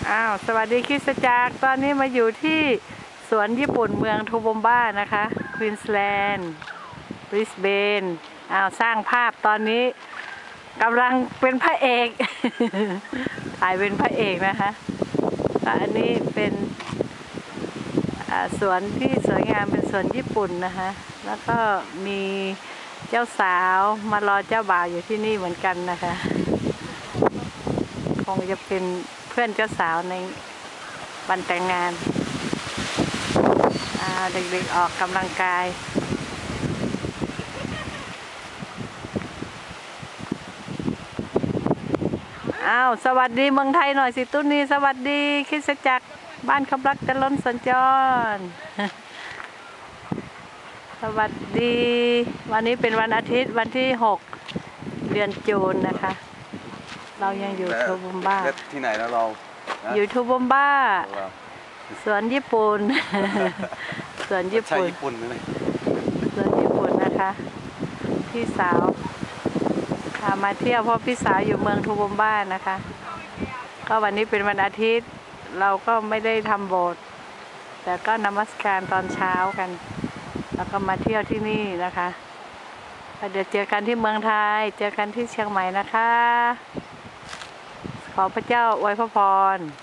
สวัสดีคริสตจักรตอนนี้มาอยู่ที่สวนญี่ปุ่นเมืองโทโบมบ้านะคะควีนสแลนด์บริสเบนสร้างภาพตอนนี้กำลังเป็นพระเอก ถ่ายเป็นพระเอกนะคะอันนี้เป็นสวนที่สวยงามเป็นสวนญี่ปุ่นนะคะแล้วก็มีเจ้าสาวมารอเจ้าบ่าวอยู่ที่นี่เหมือนกันนะคะคงจะเป็นเพื่อนเจ้าสาวในวันแต่งงานเด็กๆออกกำลังกายสวัสดีเมืองไทยหน่อยสิตุ้นี่สวัสดีคริสตจักรบ้านคำรักเจริญสัญจร สวัสดีวันนี้เป็นวันอาทิตย์วันที่6 เดือนจูนนะคะเรายังอยู่โทโบมบ้าที่ไหนแล้วเราอยู่โทโบมบ้าสวนญี่ปุ่น สวนญี่ปุ่นสวนญี่ปุ่นนะคะพี่สาวพามาเที่ยวเพราะพี่สาวอยู่เมืองโทโบมบ้านะคะก็วันนี้เป็นวันอาทิตย์เราก็ไม่ได้ทำโบสถ์แต่ก็นมัสการตอนเช้ากันแล้วก็มาเที่ยวที่นี่นะคะเดี๋ยวเจอกันที่เมืองไทยเจอกันที่เชียงใหม่นะคะขอพระเจ้าอวยพร